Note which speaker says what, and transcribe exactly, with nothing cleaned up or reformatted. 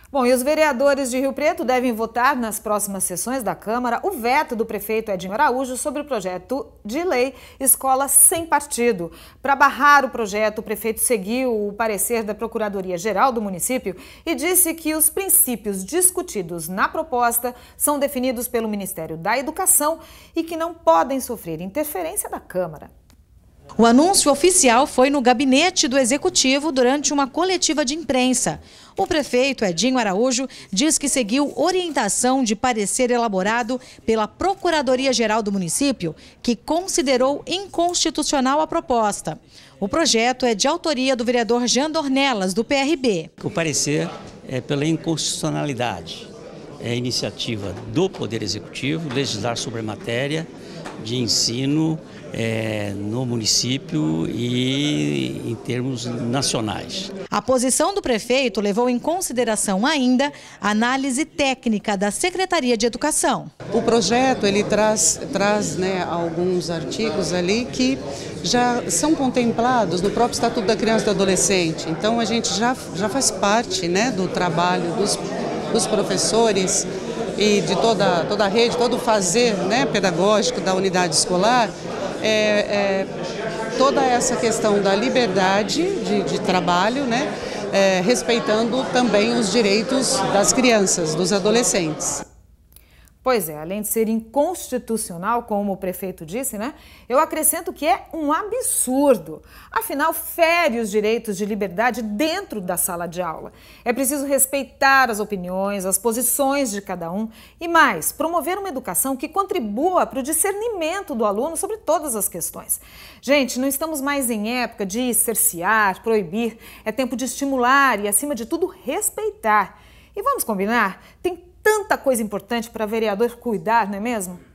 Speaker 1: Bom, e os vereadores de Rio Preto devem votar nas próximas sessões da Câmara o veto do prefeito Edinho Araújo sobre o projeto de lei Escola Sem Partido. Para barrar o projeto, o prefeito seguiu o parecer da Procuradoria-Geral do município e disse que os princípios discutidos na proposta são definidos pelo Ministério da Educação e que não podem sofrer interferência da Câmara.
Speaker 2: O anúncio oficial foi no gabinete do Executivo durante uma coletiva de imprensa. O prefeito Edinho Araújo diz que seguiu orientação de parecer elaborado pela Procuradoria-Geral do município, que considerou inconstitucional a proposta. O projeto é de autoria do vereador Jean Dornelas, do P R B.
Speaker 3: O parecer é pela inconstitucionalidade. É iniciativa do Poder Executivo legislar sobre a matéria de ensino É, no município e em termos nacionais.
Speaker 2: A posição do prefeito levou em consideração ainda a análise técnica da Secretaria de Educação.
Speaker 4: O projeto ele traz, traz né, alguns artigos ali que já são contemplados no próprio Estatuto da Criança e do Adolescente. Então a gente já, já faz parte né, do trabalho dos, dos professores e de toda, toda a rede, todo o fazer né, pedagógico da unidade escolar. É, é, toda essa questão da liberdade de, de trabalho, né, é, respeitando também os direitos das crianças, dos adolescentes.
Speaker 1: Pois é, além de ser inconstitucional, como o prefeito disse, né? Eu acrescento que é um absurdo. Afinal, fere os direitos de liberdade dentro da sala de aula. É preciso respeitar as opiniões, as posições de cada um e mais, promover uma educação que contribua para o discernimento do aluno sobre todas as questões. Gente, não estamos mais em época de cercear, proibir. É tempo de estimular e, acima de tudo, respeitar. E vamos combinar? Tem tanta coisa importante para vereador cuidar, não é mesmo?